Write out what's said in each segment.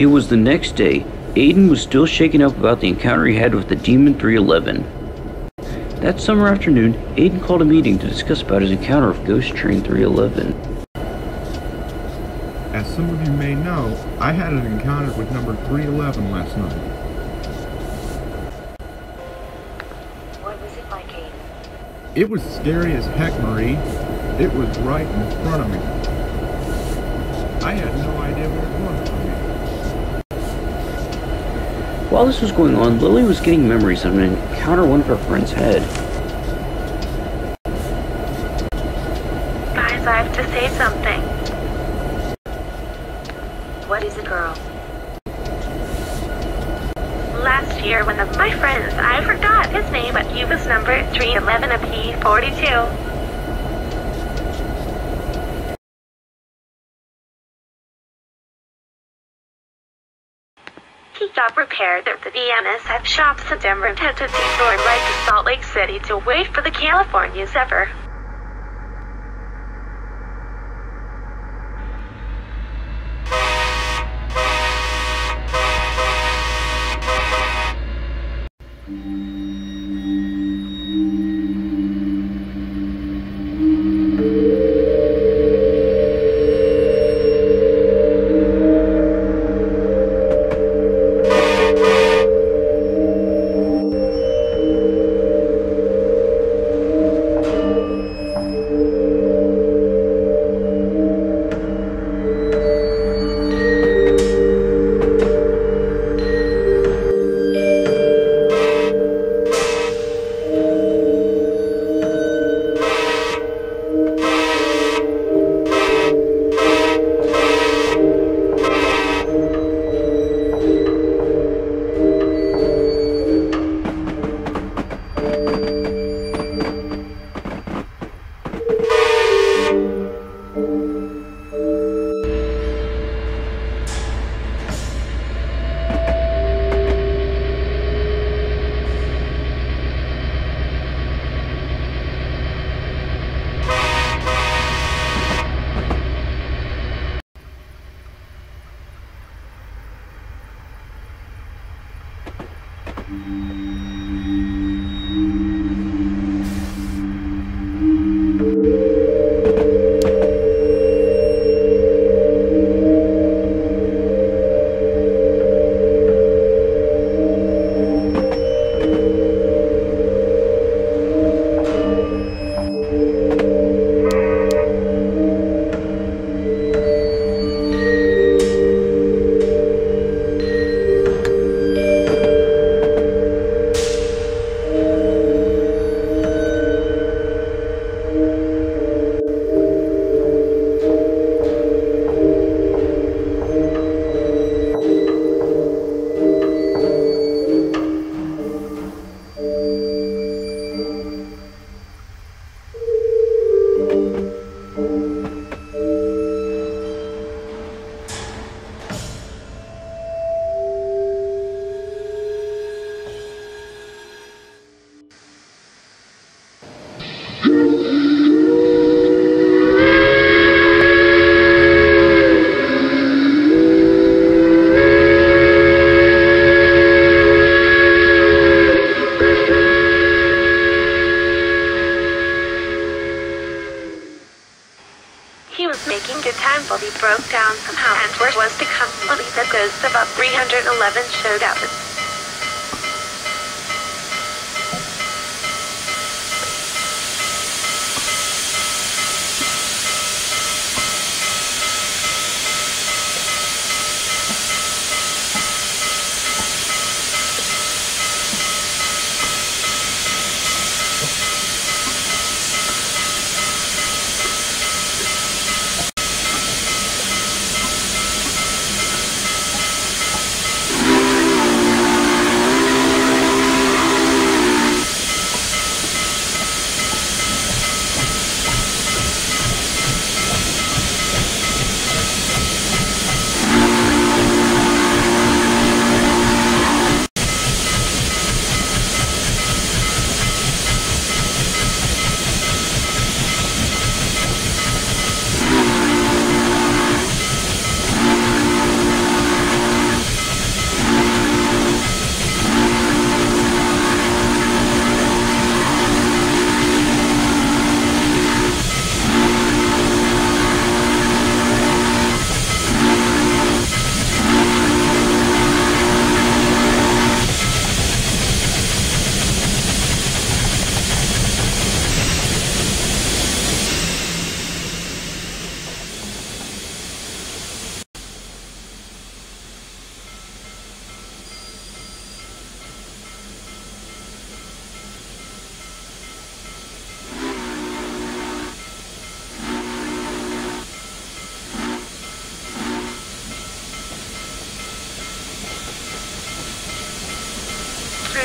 It was the next day. Aiden was still shaken up about the encounter he had with the Demon 311. That summer afternoon, Aiden called a meeting to discuss about his encounter with Ghost Train 311. As some of you may know, I had an encounter with number 311 last night. What was it like, Aiden? It was scary as heck, Marie. It was right in front of me. I had no idea what it was for me. While this was going on, Lily was getting memories of an encounter one of her friends had. Guys, I have to say something. What is it, girl? Last year, one of my friends, I forgot his name, but he was number 311 of P42. He got repaired at the DMSF shops in Denver and had to detour right to Salt Lake City to wait for the California Zephyr. He was making good time, but he broke down somehow, and word was to come slowly that ghosts of up 311 showed up.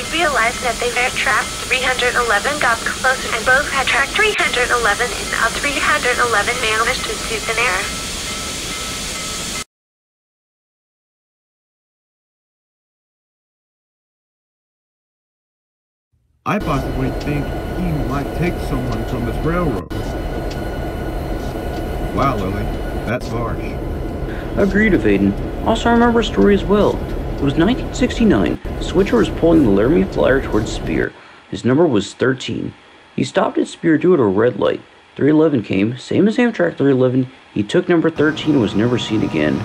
realized that they were trapped. 311 got closer and both had tracked 311 and now 311 managed to shoot an air. I possibly think he might take someone from this railroad. Wow, Lily, that's harsh. Agreed with Aiden. Also, I remember a story as well. It was 1969. Switcher was pulling the Laramie Flyer towards Spear. His number was 13. He stopped at Spear due to a red light. 311 came, same as Amtrak 311. He took number 13 and was never seen again.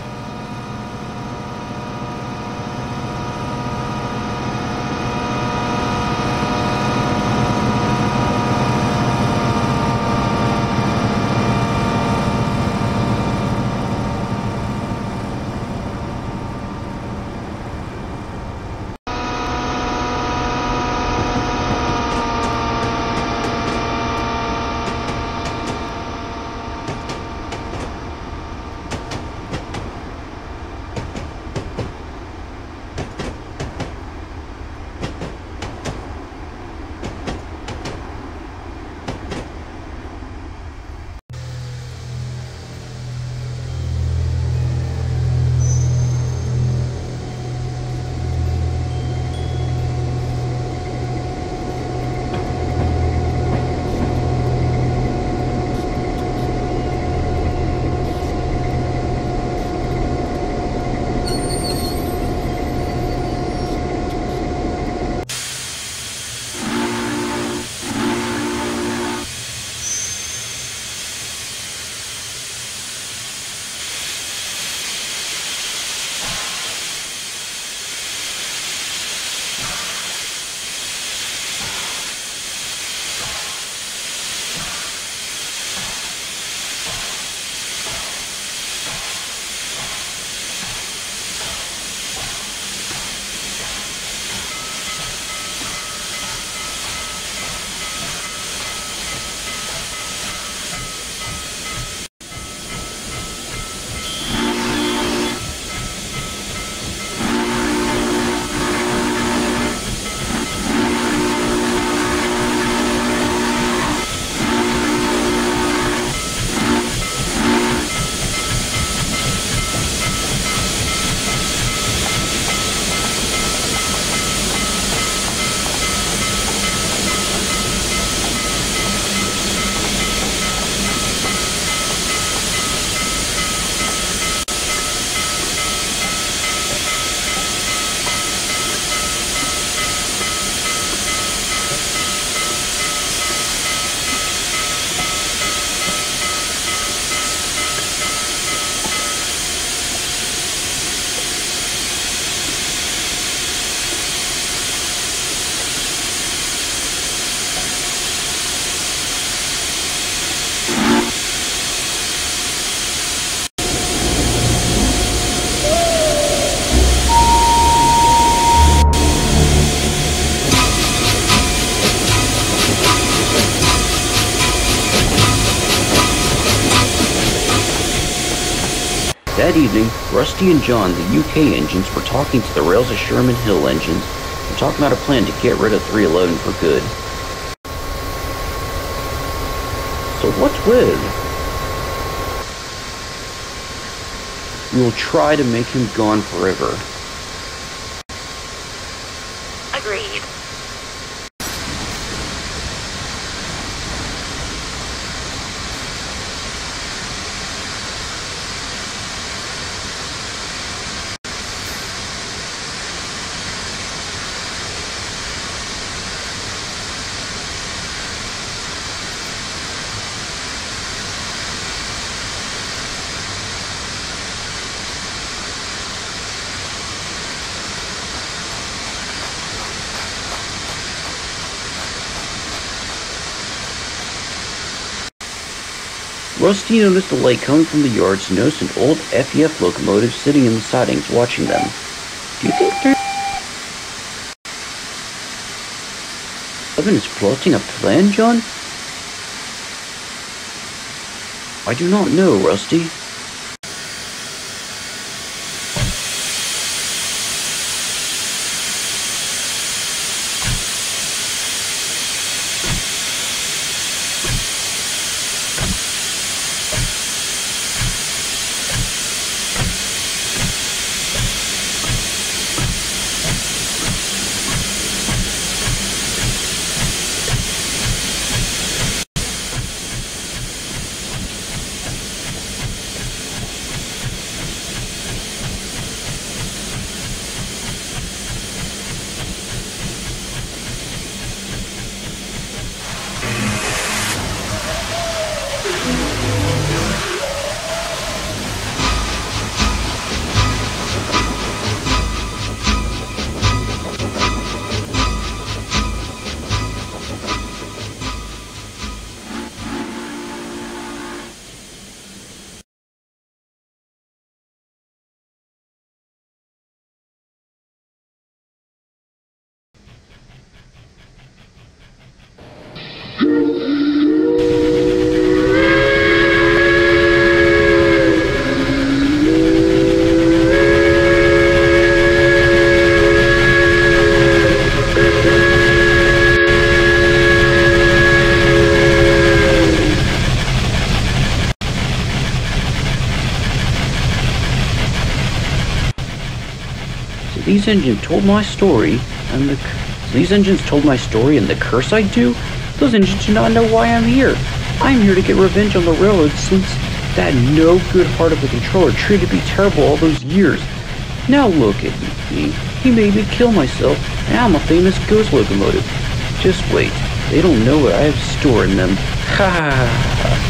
That evening, Rusty and John, the UK engines, were talking to the rails of Sherman Hill engines and talking about a plan to get rid of 311 for good. So what's with? We will try to make him gone forever. Agreed. Rusty noticed a light coming from the yards and noticed an old FEF locomotive sitting in the sidings watching them. Do you think 311 is plotting a plan, John? I do not know, Rusty. These engines told my story, and the curse I do. Those engines do not know why I'm here. I'm here to get revenge on the railroad since that no good heart of a controller treated me terrible all those years. Now look at me. He made me kill myself, and I'm a famous ghost locomotive. Just wait. They don't know what I have stored in them. Ha ha ha ha.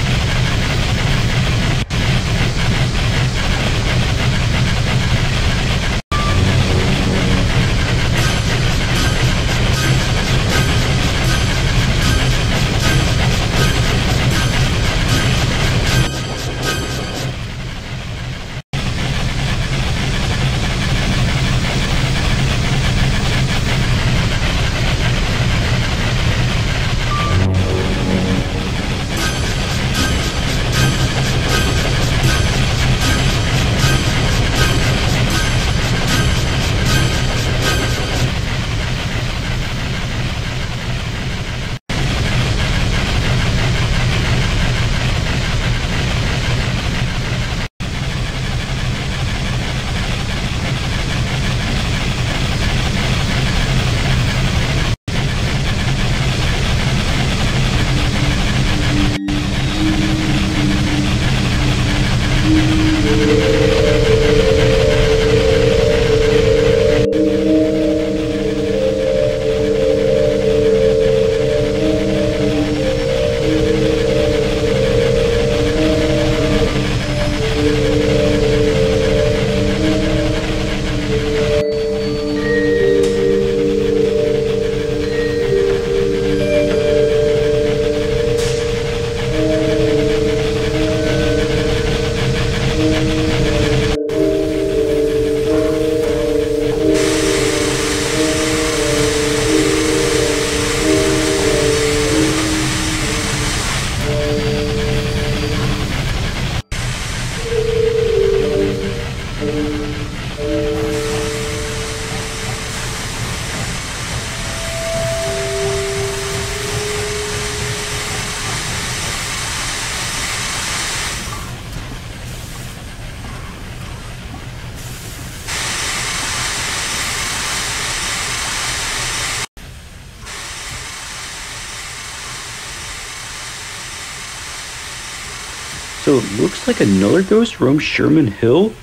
So it looks like another ghost roams Sherman Hill?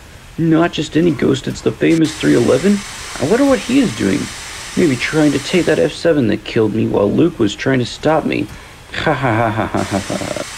Not just any ghost, it's the famous 311. I wonder what he is doing. Maybe trying to take that F7 that killed me while Luke was trying to stop me. Ha ha ha ha ha ha ha.